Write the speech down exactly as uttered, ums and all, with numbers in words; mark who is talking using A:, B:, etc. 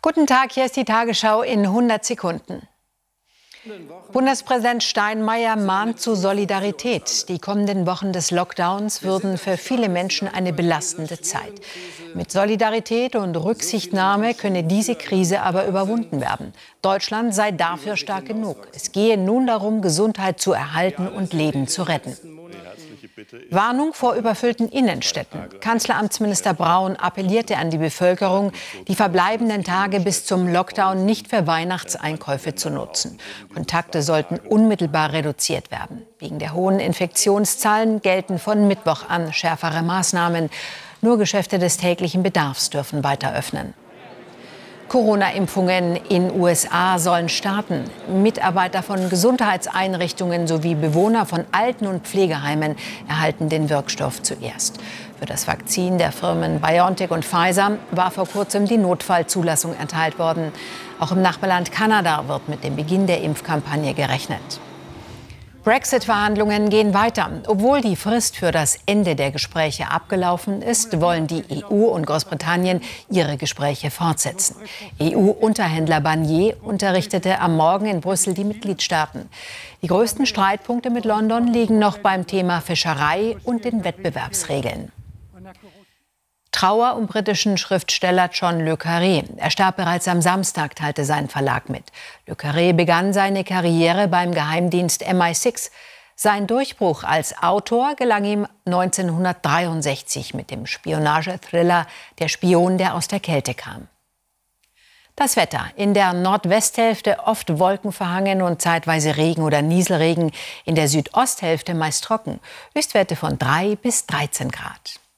A: Guten Tag, hier ist die Tagesschau in hundert Sekunden. Bundespräsident Steinmeier mahnt zu Solidarität. Die kommenden Wochen des Lockdowns würden für viele Menschen eine belastende Zeit. Mit Solidarität und Rücksichtnahme könne diese Krise aber überwunden werden. Deutschland sei dafür stark genug. Es gehe nun darum, Gesundheit zu erhalten und Leben zu retten. Warnung vor überfüllten Innenstädten. Kanzleramtsminister Braun appellierte an die Bevölkerung, die verbleibenden Tage bis zum Lockdown nicht für Weihnachtseinkäufe zu nutzen. Kontakte sollten unmittelbar reduziert werden. Wegen der hohen Infektionszahlen gelten von Mittwoch an schärfere Maßnahmen. Nur Geschäfte des täglichen Bedarfs dürfen weiter öffnen. Corona-Impfungen in U S A sollen starten. Mitarbeiter von Gesundheitseinrichtungen sowie Bewohner von Alten- und Pflegeheimen erhalten den Wirkstoff zuerst. Für das Vakzin der Firmen BioNTech und Pfizer war vor kurzem die Notfallzulassung erteilt worden. Auch im Nachbarland Kanada wird mit dem Beginn der Impfkampagne gerechnet. Brexit-Verhandlungen gehen weiter. Obwohl die Frist für das Ende der Gespräche abgelaufen ist, wollen die E U und Großbritannien ihre Gespräche fortsetzen. E U-Unterhändler Barnier unterrichtete am Morgen in Brüssel die Mitgliedstaaten. Die größten Streitpunkte mit London liegen noch beim Thema Fischerei und den Wettbewerbsregeln. Trauer um britischen Schriftsteller John le Carré. Er starb bereits am Samstag, teilte sein Verlag mit. Le Carré begann seine Karriere beim Geheimdienst M I sechs. Sein Durchbruch als Autor gelang ihm neunzehnhundertdreiundsechzig mit dem Spionagethriller Der Spion, der aus der Kälte kam. Das Wetter. In der Nordwesthälfte oft wolkenverhangen und zeitweise Regen oder Nieselregen. In der Südosthälfte meist trocken. Höchstwerte von drei bis dreizehn Grad.